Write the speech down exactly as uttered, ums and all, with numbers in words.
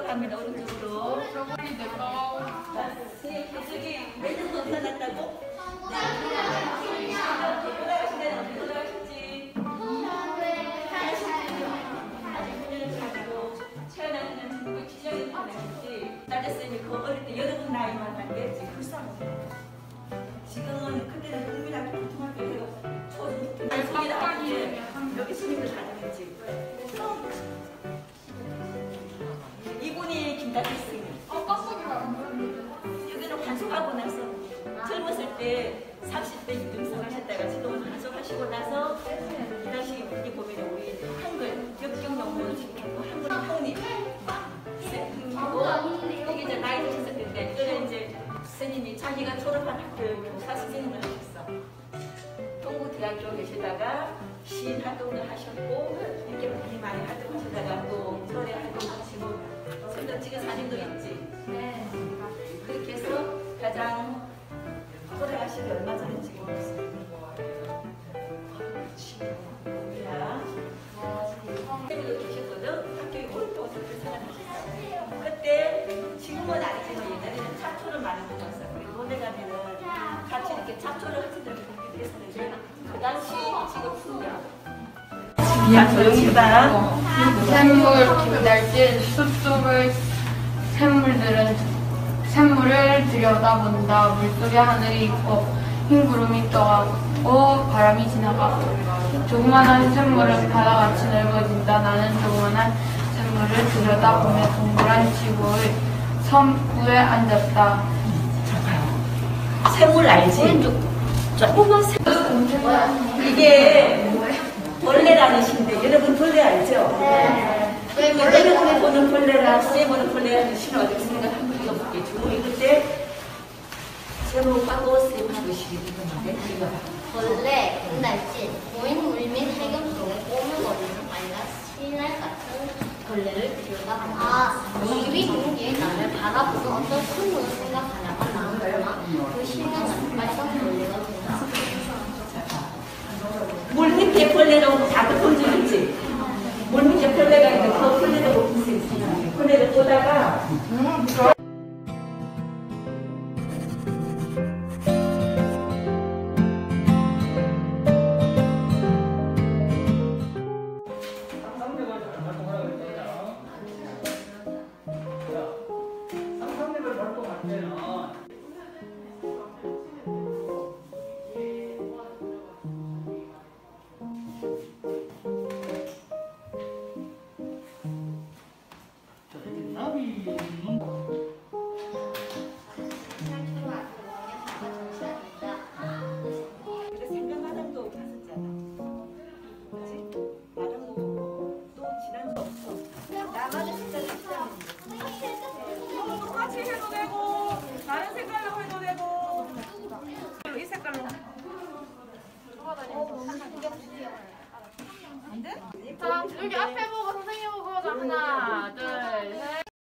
갑니다. 오른쪽으로. 자, 저기 매듭 벗어났다고? 올라가시네. 올라가셨지. 태어나는 친구가 기저귀 태어나셨지. 딸렸으니 그 어릴 때 여러분 나이만 한데 지금 불쌍해. 지금은 그때는 국민학교 고등학교 초중학교 초중학교 여기 스님들 다녔지. 이분이 김다희 스님. 어, 깍두기가 안 보였는데. 여기는 환송하고 나서 젊었을 때 삼십 대 유등성 하셨다가 지금은 환송하시고 나서 이 당시 여기 보면 우리 한글 역경 연구를 시켰고 한글 학립 이게 이제 나이 드셨을 텐데 이거는 이제 스님이 자기가 졸업한 학교 교사 선생님을 하셨어. 동구대학교 계시다가 시인 활동도 하셨고 이렇게 많이 많이 활동하시다가 또 노래 활동하시고 선전 찍은 사진도 있지. 네. 그렇게 해서 가장 돌아가시기 얼마 전인지 모르겠어요. 선생님도 계셨거든. 학교에 오랫동안 그렇게 생활하셨어요. 그때 지금은 아니지만 옛날에는 잡초를 많이 먹었어요. 그리고 노래 가면은 같이 이렇게 잡초를 하시던 분들이 계셨는데 그 당시 지금 풍경. 자, 조용히 해봐. 샘물 김달진 숲속의 샘물들은 샘물을 들여다본다. 물속에 하늘이 있고 흰 구름이 떠가고 바람이 지나가고 조그만한 샘물은 바다같이 넓어진다. 나는 조그만한 샘물을 들여다보며 동그란 지구의 섬 위에 앉았다. 샘물 알지? 조그만 샘물. 이게 벌레라는 신데 여러분 벌레 알죠? 네. 여러분이 보는 벌레랑 쌤보는 벌레라는 신을 어디서 생각 한번 읽어볼게요. 주문이 그때 제목하고 쌤하고 시기 붙었는데 이거 벌레, 금달진, 보인 물 및 해금 속에 꼬물거리는 빨간 씨알 같은 벌레를 들여다본다. 아, 우리 공기에 나를 바라보는 어떤 큰 눈을 생각하냐가 나오거나 그 신경은 빨간 벌레가 된다. 물 밑에 벌레로 작은 던져 있지? 물 밑에 벌레가 있는데 그 벌레를 못 볼 수 있어요. 벌레를 보다가 똑같이 해도 되고 다른 색깔로 해도 되고 이 색깔로 돌아다니면서 안 돼? 자, 여기 앞에